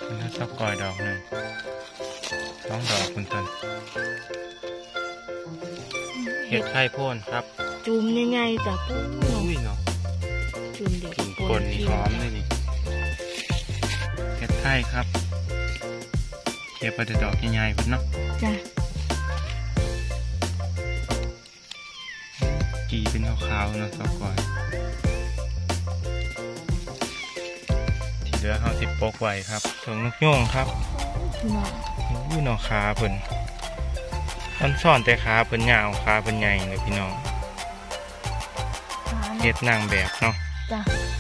มันก็สักก่อยดอกหนึ่ง2 ดอกคุณคนเห็ดไข่โพนครับจุ่มยังไงจ้ะปุ้ยเนาะจุ่มเดี๋ยวกินคนนี่หอมเลยนี่เห็ดไข่ครับเก็บประเดี๋ยวดอกใหญ่ๆพุ่นเนาะจ้ะกีเป็นขาวๆเนาะสักก่อยที่เหลือเขาติดโปกไว้ครับถึงนกโยงครับอยู่นอกขาเพิ่นมันซ่อนแต่ขาเพิ่นยาวขาเพิ่นใหญ่เลยพี่น้องเฮ็ดนางแบบเนาะจ้ะ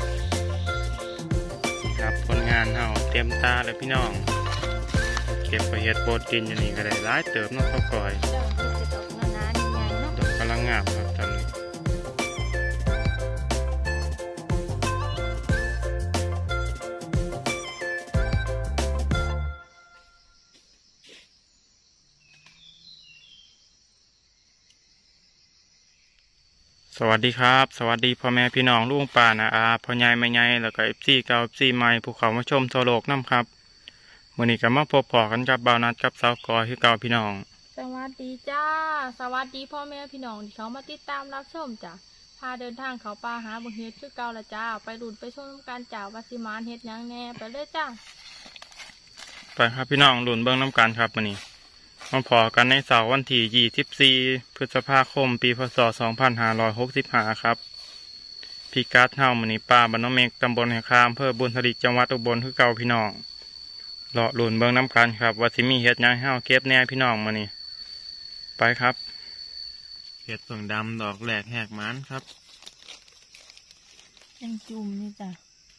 ครับผลงานเฮาเตรียมตาเลยพี่น้องเก็บไปเฮ็ดโปรตีนอยู่นี่ก็ได้หลายเติมเนาะข้าวก่อยดอกกำลังงามครับตอนนี้สวัสดีครับสวัสดีพ่อแม่พี่น้องลุงป้านะอาพ่อใหญ่แม่ใหญ่แล้วก็FCเก่าFCใหม่ภูเขามาชมทั่วโลกน้ำครับมื้อนี้ก็มาพบปะกันกับบ่าวนัดกับสาวกอยคือเก่าพี่น้องสวัสดีจ้าสวัสดีพ่อแม่พี่น้องที่เขามาติดตามรับชมจ้ะพาเดินทางเขาป่าหาบุญเฮ็ดคือเก่าละจ้าไปดุนไปชมการจ่าวาสิมานเฮ็ดยังแน่ไปเลยจ้าไปครับพี่น้องลุ้นเบื้องน้ำกันครับมื้อนี้มาพอกันในเสาร์วันที่24 พฤษภาคมปีพ.ศ. 2565ครับพิกัดเฮามื้อนี้ป่าบ้านน้องเมฆตำบลแห่งคามอำเภอบุญทลิกจังหวัดอุบลคือเก่าพี่น้องเลาะลุ้นเบื้องน้ำกันครับว่าสิมีเฮ็ดยังเฮาเก็บแน่พี่น้องมื้อนี้ไปครับเห็ดเพิ่งดำดอกแหลกแหกมันครับยังจุ่มนี่จ้ะ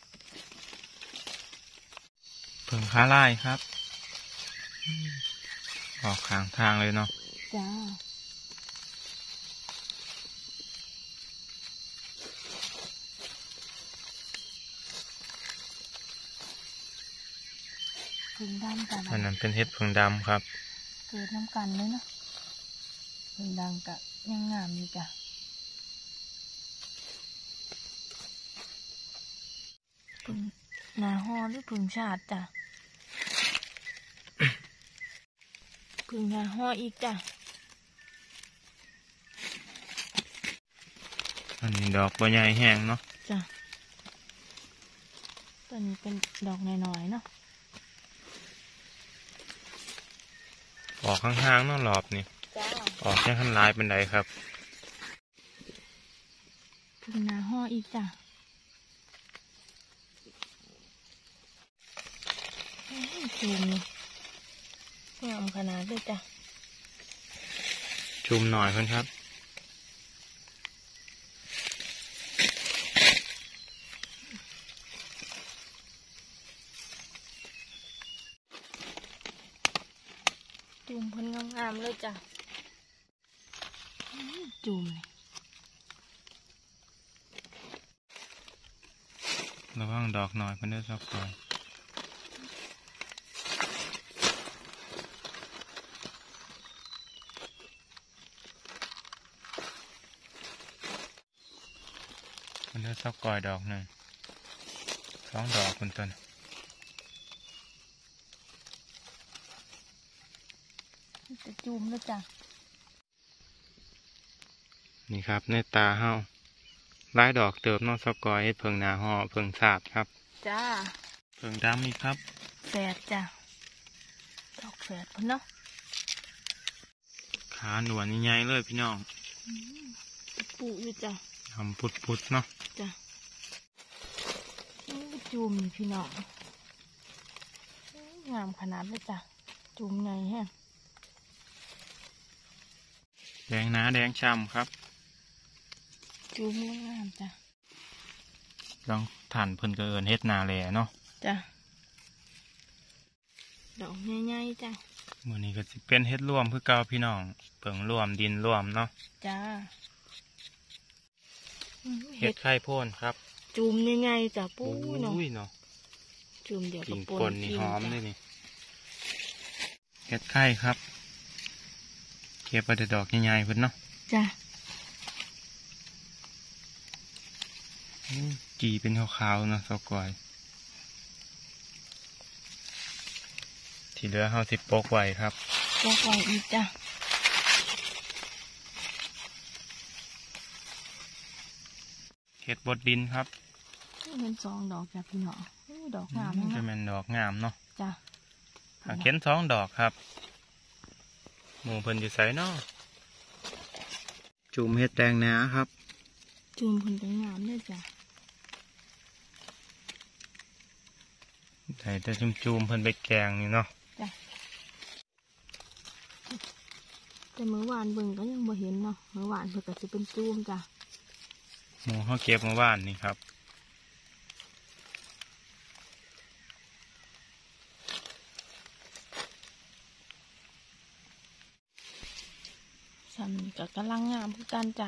เพิ่งขาลายครับออกข้างทางเลยเนาะจ้าเพิ่งดำกันอันนั้นเป็นเห็ดเพิ่งดำครับเกิดน้ำกันเลยเนาะเพิ่งดำกะยังงามอยู่จ้ะเพิ่งหนาห่อหรือเพิ่งชาติจ้ะเพิ่งหนาห่ออีกจ้ะอันนี้ดอกใบใหญ่แห้งเนาะจ้ะตัวนี้เป็นดอกน้อยๆเนาะออกข้างๆเนาะหลอบนี่ออกแค่ขั้นลายเป็นไรครับถึงหน้าห่ออีกจ้ะจุ่มงามขนาดเลยจ้ะจุ่มหน่อยเพื่อนครับจุ่มเพิ่นงามๆเลยจ้ะจุ่มระวังดอกหน่อยเพื่อนได้สักก่อนเพื่อนได้สักก่อยดอกหนึ่ง2 ดอกคุณต้นจะจุ่มแล้วจ้ะนี่ครับในตาเฮาลายดอกเติบนอกสักก่อยเพิ่งหนาห่อเพิ่งสาดครับจ้าเพิ่งดำอีกครับแฝดจ้ะดอกแฝดเพิ่นเนาะขาหนวลใหญ่เลยพี่น้องปูอยู่จ้ะทำพุดๆเนาะจ้ะจุ่มพี่น้องงามขนาดเลยจ้ะจุ่มไงฮะแดงหนาแดงช่ำครับจุ่มงามจ้ะลองถ่านเพิ่นก็เอินเฮ็ดนาแหล่เนาะจ้ะดอกใหญ่ๆจ้ะมื้อนี้ก็สิเป็นเฮ็ดร่วมคือเก่าพี่น้องเปิ่งร่วมดินร่วมเนาะจ้าเฮ็ดไข่โพนครับจุ่มยังไงจ้ะปุ้ยเนาะจุ่มเดี๋ยวกินคนนี่หอมเลยนี่เฮ็ดไข่ครับเก็บประเดี๋ยวดอกใหญ่ๆเพิ่นเนาะจ้ะจีเป็นขาวๆเนาะสกอยที่เหลือเฮาสิปกไว้ครับปกไว้อีกจ้ะเฮ็ดบดดินครับเป็น2 ดอกจ้ะพี่น้องดอกงามนะจะเป็นดอกงามเนาะจ้ะเข็น2 ดอกครับหมูเพิ่นอยู่ไสเนาะจุ่มเฮ็ดแดงนาครับจุ่มเพิ่นก็งามเลยจ้ะใส่แต่จุ่มเพิ่นไปแกงนี่เนาะจ้ะแต่เมื่อวานเบิ่งก็ยังบ่เห็นเนาะเมื่อวานเพิ่นก็สิเป็นจุ่มจ้ะหมูเขาเก็บเมื่อวานนี่ครับสันก็กำลังงามคือกันจ้ะ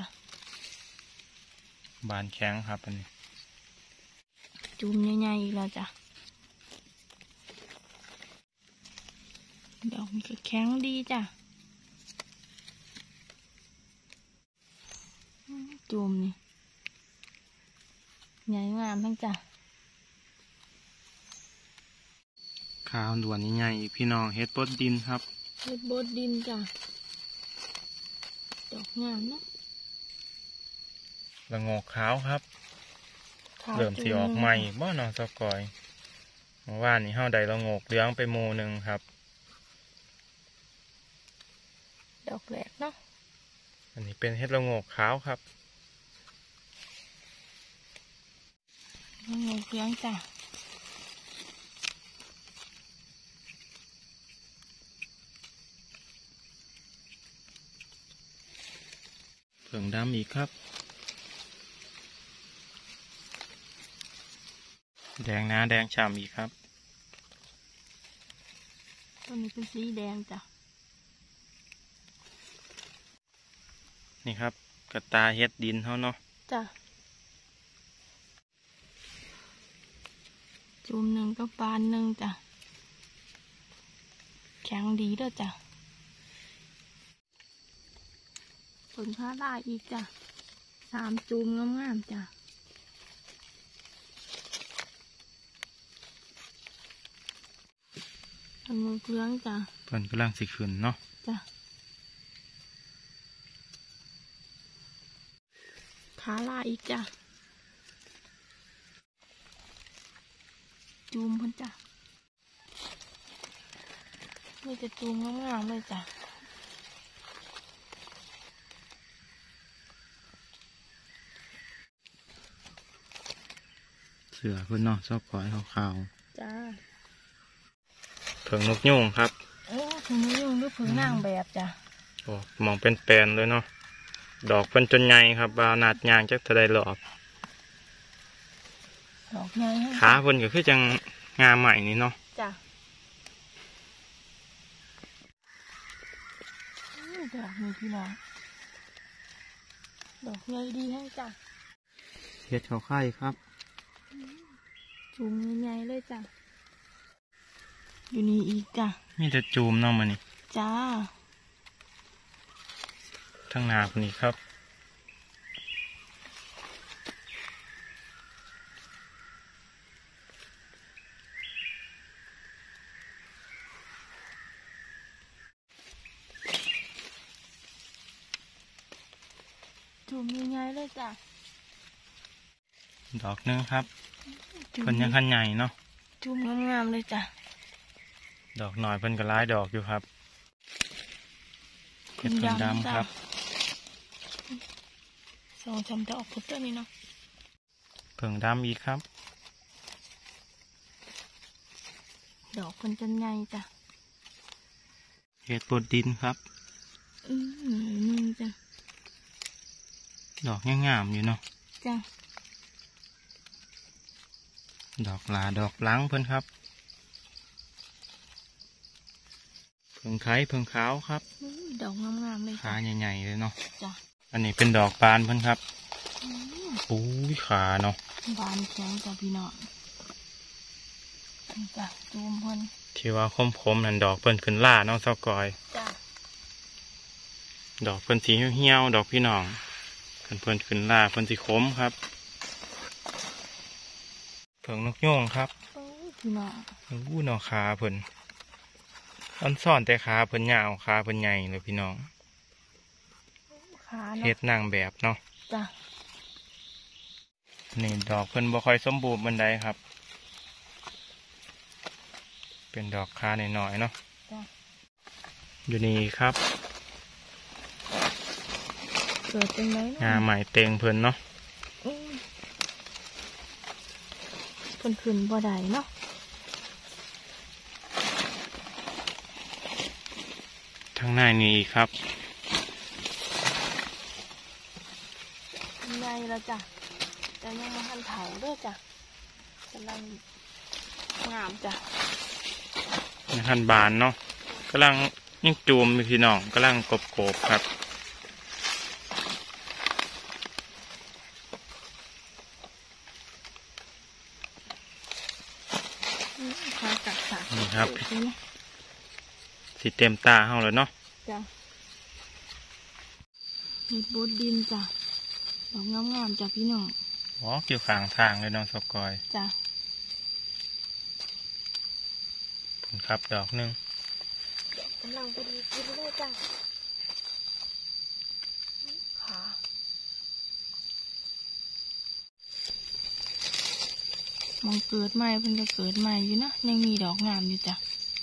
บานแข็งครับอันนี้จุ่มใหญ่ๆอีกแล้วจ้ะดอกมันก็แข็งดีจ้ะจุ่มนี่ใหญ่งามทั้งจ้ะขาวด่วนใหญ่ๆพี่น้องเฮ็ดบดดินครับเฮ็ดบดดินจ้ะดอกงามเนาะละโงกขาวครับเริ่มสิออกใหม่บ่น้องสกอยเมื่อวานนี้เฮาได้ละโงกเหลืองไปหมู่หนึ่งครับดอกแรกเนาะอันนี้เป็นเฮ็ดละโงกขาวครับละโงกเหลืองจ้ะเพิ่งดำอีกครับแดงนะแดงฉ่ำอีกครับตัวนี้เป็นสีแดงจ้ะนี่ครับกระตาเฮ็ดดินเขาเนาะจ้ะจุ่มหนึ่งก็ปานหนึ่งจ้ะแข็งดีด้วยจ้ะผลผ้าลายอีกจ้ะ3 จุ่มงามๆจ้ะอันมือเกลืองจ้ะเพิ่นกำลังสิขึ้นเนาะจ้ะขาลายอีกจ้ะจุ่มเพิ่นจ้ะมีแต่จุ่มงามๆเลยจ้ะเสือเพิ่นเนาะชอบกอยขาวๆจ้าเผิงนกยุงครับเผิงนกยุงหรือเผิงนางแบบจ้ะโอ้มองเป็นแปลนเลยเนาะดอกเป็นจนใหญ่ครับบานาดยางจักเท่าใดหลอบดอกใหญ่ขาเพิ่นก็คือจังงามใหม่นี่เนาะจ้ะดอกนี้พี่น้องดอกใหญ่ดีให้จ้ะเฮ็ดเขาไข่ครับจุ่มใหญ่ๆเลยจ้ะอยู่นี่อีกจ้ะมีแต่จูมเนาะมันนี่จ้าทั้งหน้าคนนี้ครับจุ่มใหญ่ๆเลยจ้ะดอกนึงครับเพิ่นยังขันใหญ่เนาะจุ่มงามๆเลยจ้ะดอกหน่อยเพิ่นก็หลายดอกอยู่ครับเห็ดเพิ่นดำครับ 2-3 ดอกพุทธนี่เนาะเพิ่งดำอีกครับดอกเพิ่นจันใหญ่จ้ะเห็ดบดดินครับนี่จ้ะดอกงามๆอยู่เนาะจ้ะดอกหลาดอกหลังเพิ่นครับเพิ่งไข่เพิ่งขาวครับดอกงามๆเลยขาใหญ่ๆเลยเนาะจ้ะอันนี้เป็นดอกบานเพิ่นครับอู้ยขาเนาะบานแข็งจ้ะพี่น้องจ้ะจูมเพิ่นที่ว่าคมๆนั่นดอกเพิ่นขึ้นล่าเนาะซอกอยจ้ะดอกเพิ่นสีเหี่ยวๆดอกพี่น้องเพิ่นขึ้นล่าเพิ่นสีคมครับเพิ่งนกโยงครับพี่น้องอู้นอขาเพิ่นต้นซ่อนแต่ขาเพิ่นยาวขาเพิ่นใหญ่เลยพี่น้องขาเฮ็เนาะดนางแบบเนาะจ้ะนี่ดอกเพิ่นบ่ค่อยสมบูรณ์บันไดครับ เป็นดอกขาหน่อยๆเนาะจ้ะอยู่นี่ครับเกิดเป็นไรงาใหม่เต็งเพิ่นเนาะเพิ่นขึ้นบ่ได้เนาะทางหน้านี้อีกครับใหญ่แล้วจ้ะแต่ยังบ่ทันเผาเด้อจ้ะกำลังงามจ้ะในขั้นบานเนาะกำลังยิ่งจูมพี่น้องกำลังกบๆครับขากัดขานี่ครับเห็นไหมสิเต็มตาเฮาแล้วเนาะจ้ะเห็ดบดดินจ้ะดอกงามๆจ้ะพี่น้องอ๋อเกี่ยวข้างทางเลยน้องสกอยจ้ะผลครับดอกหนึงกำลังพอดีกินเลยจ้ะขามองเกิดใหม่เพิ่งจะเกิดใหม่อยู่นะยังมีดอกงามอยู่จ้ะ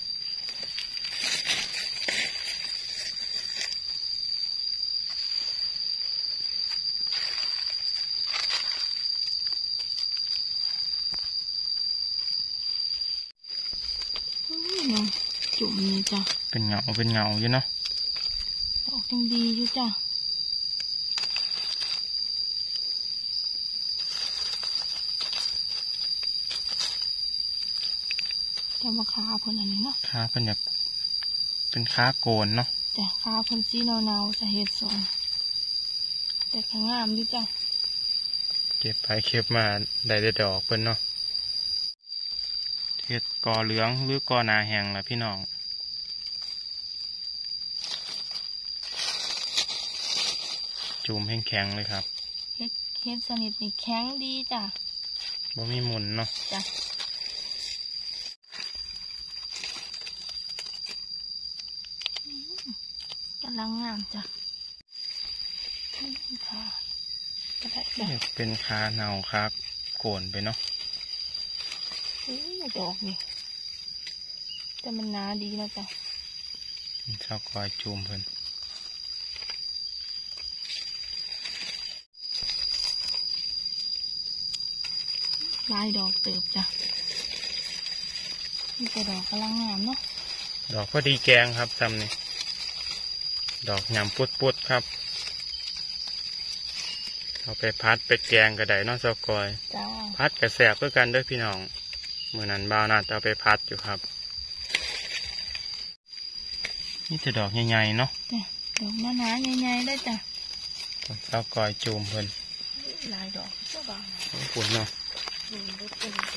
ยังจุ่มนี่จ้ะเป็นเงาอยู่เนาะดอกยังดีอยู่จ้ะจะมาขาเพิ่นอันนี้เนาะขาเพิ่นอยากเป็นขาโกนเนาะจ้ะขาเพิ่นสีเนาๆจะเห็ดสมแต่ข้างงามอยู่จ้ะเก็บไปเก็บมาได้แต่ดอกเพิ่นเนาะเฮ็ดกอเหลืองหรือกอหนาแห้งล่ะพี่น้องจูมแข็งๆเลยครับเห็ดสนิทนี่แข็งดีจ้ะบ่มีหมุนเนาะจ้ะกำลังงามจ้ะค่ะก็ได้จ้ะเฮ็ดเป็นขาเนาครับโกนไปเนาะดอกนี่แต่มันหนาดีนะจ้ะชาวกอยจูมเพิ่นลายดอกเติบจ้ะนี่แต่ดอกกำลังงามเนาะดอกพอดีแกงครับซ้ำนี่ดอกยำปุดๆครับเอาไปพัดไปแกงก็ได้เนาะชาวกอยจ้าพัดกระแสบเพื่อกันเด้วยพี่น้องเมื่อนั้นบ่าวนาจะเอาไปพัดอยู่ครับ นี่จะดอกใหญ่ๆเนาะจ้ะดอกหนาๆใหญ่ๆได้จ้ะชาวกอยจูมเพิ่นลายดอกก็บางปุ่นเนาะรถเป็นจ้ะ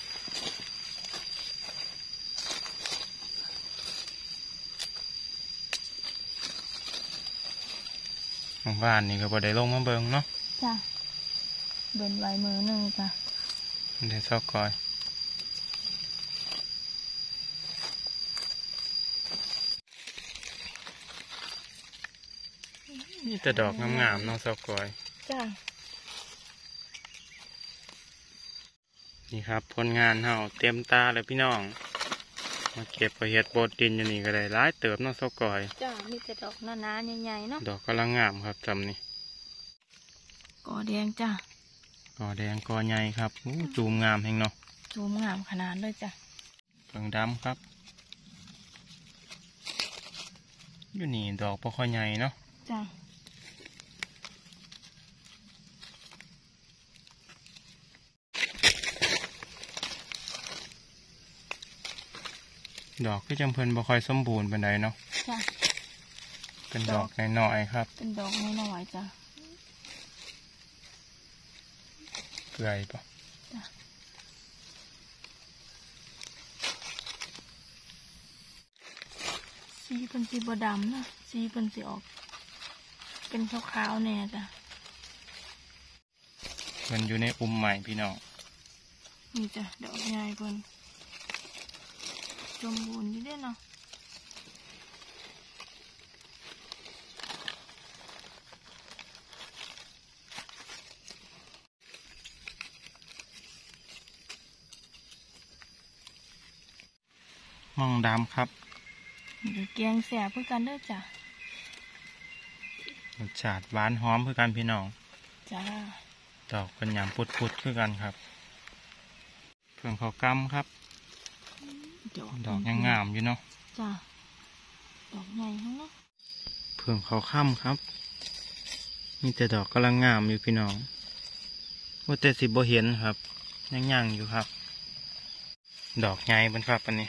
ของบ้านนี่ก็บ่ได้ลงมาเบิ่งเนาะจ้ะเบิ่นไว้มือหนึ่งจ้ะเดี๋ยวชาวกอยนี่จะดอกงามๆเนาะชาวกอยจ้ะนี่ครับผลงานเฮาเต็มตาเลยพี่น้อง มาเก็บไปเฮ็ดโบดดินอยู่นี่ก็ได้หลายเติบเนาะชาวกอยจ้ะมีแต่ดอกหนาๆใหญ่ๆเนาะดอกกำลังงามครับจำนี่กอแดงจ้ะกอแดงกอใหญ่ครับอู้จูมงามแห่งเนาะจูมงามขนาดเลยจ้ะเพิ่งดำครับ อยู่นี่ดอกบ่ค่อยใหญ่เนาะจ้ะดอกก็จำเพิ่นบ่ค่อยสมบูรณ์ปานใดเนาะจ้ะเป็นดอกน้อยๆครับเป็นดอกน้อยๆจ้ะเกลื่อยปะสีเป็นสีบดำนะสีเป็นสีออก เป็นขาวๆแน่จ้ะเพิ่นอยู่ในอุ้มใหม่พี่น้องนี่จ้ะดอกใหญ่เพิ่นสมบูรณ์อยู่เด้เนาะห้องดำครับเดี๋ยวแกงแสบเพื่อกันเด้อจ้ะรสชาติหวานหอมเพื่อกันพี่น้องจ้าดอกเป็นหยำปุดๆคือกันครับเพื่องเขากำครับดอกยังงามอยู่เนาะจ้าดอกใหญ่ทั้งเนาะเพื่องเขาค่ำครับมีแต่ดอกกำลังงามอยู่พี่น้องว่าแต่สิบ่เห็นครับยังอยู่ครับดอกใหญ่เป็นครับอันนี้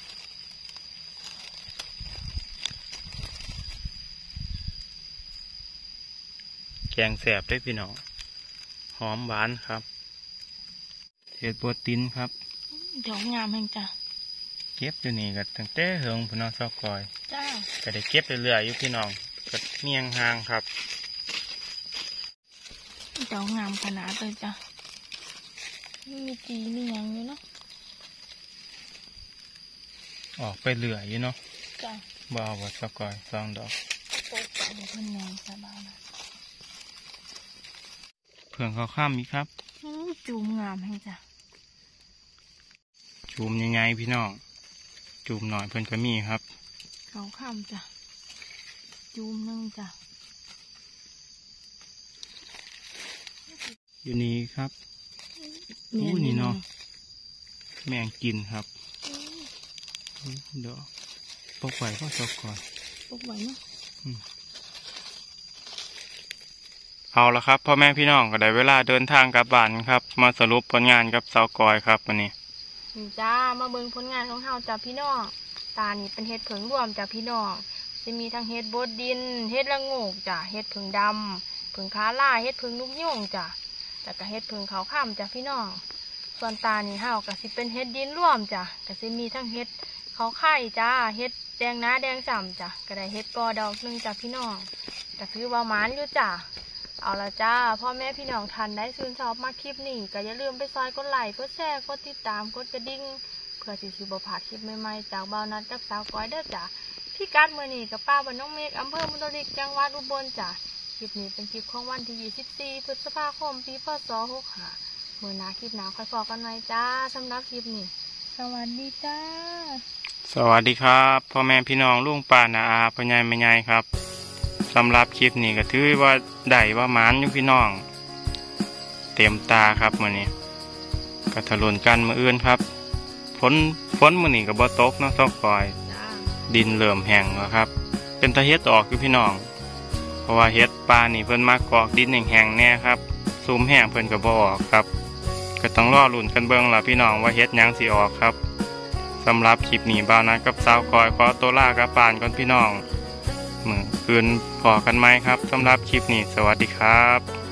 แกงแสบได้พี่น้องหอมหวานครับเห็ดบัวตินครับดอกงามแห่งจ้ะเก็บอยู่นี่ก็ตั้งแต่เหิงพี่น้องซอกกอยจ้าก็ได้เก็บเรื่อยๆอยู่พี่น้องก็เมียงห่างครับดอกงามขนาดเลยจ้ะมีจีมีหยังอยู่เนาะออกไปเรื่อยอยู่เนาะจ้าบ่เอาบ่ซอกกอยสองดอกโตจ้ะเดี๋ยวเพิ่นแนงสบายนะเพื่องเขาข้ามอีกครับจูมงามแห่งจ้ะจูมใหญ่ๆพี่น้องจูมหน่อยเพิ่นก็มีครับเขาข้ามจ้ะจูมหนึงจ้ะอยู่นี่ครับอู้นี่เนาะแมงกินครับดอกปกไว้ก็ซอกกอยปกไว้เนาะเอาละครับพ่อแม่พี่น้องก็ได้เวลาเดินทางกลับบ้านครับมาสรุปผลงานกับสาวกอยครับวันนี้นี่จ้ามาเบิ่งผลงานของเฮาจ้ะพี่น้องตานี่เป็นเห็ดเผิงรวมจ้ะพี่น้องจะมีทั้งเห็ดบดดินเห็ดละโงกจ้ะเห็ดเผิงดำเผิงขาล่าเห็ดเผิงลูกโยงจ้ะแล้วก็เห็ดเผิงขาวข้ามจ้ะพี่น้องส่วนตานี่เฮาก็สิเป็นเห็ดดินรวมจ้ะก็สิมีทั้งเห็ดขาวไข่จ้าเห็ดแดงน้าแดงฉ่ำจ้ะก็ได้เห็ดกอดอกหนึงจ้ะพี่น้องก็ถือว่าหมานอยู่จ้ะเอาละจ้าพ่อแม่พี่น้องทันได้ชื่นชอบมากคลิปนี้ก็อย่าลืมไปซอยกดไลค์กดแชร์กดติดตามกดกระดิ่งเพื่อสิบ่พลาดคลิปใหม่ๆจากเบานัดกับสาวก้อยเด้อจ้ะพี่กัดมือนี่กับป้าบ้านน้องเมฆอำเภอมุนริกจังหวัดอุบลจ้ะคลิปนี้เป็นคลิปของวันที่24พฤษภาคมปีพศ65มื้อหน้าคลิปหน้าค่อยพอกันใหม่จ้าสำหรับคลิปนี้สวัสดีจ้าสวัสดีครับพ่อแม่พี่น้องลุงป้าน้าอาพ่อใหญ่แม่ใหญ่ครับสำหรับคลิปนี้ก็ถือว่าได้ว่าหมานอยู่พี่น้อง เต็มตาครับมื้อนี้ก็ทะลุนกันมื้ออื่นครับฝนมื้อนี้ก็บ่ตกเนาะซอกกอยจ้าดินเริ่มแห้งแล้วครับ เป็นตะเฮ็ดออกอยู่พี่น้อง เพราะว่าเฮ็ดปลานี่เพิ่นมากอกดินแห้งๆแน่ครับซูมแห้งเพิ่นก็บ่ออกครับก็ต้องรอลุ้นกันเบิ่งล่ะพี่น้องว่าเฮ็ดหยังสิออกครับสำหรับคลิปนี้บ่าวนัดกับสาวกอยขอตัวลากลับบ้านก่อนพี่น้องมื้ออื่นพอกันไหมครับสำหรับคลิปนี้สวัสดีครับ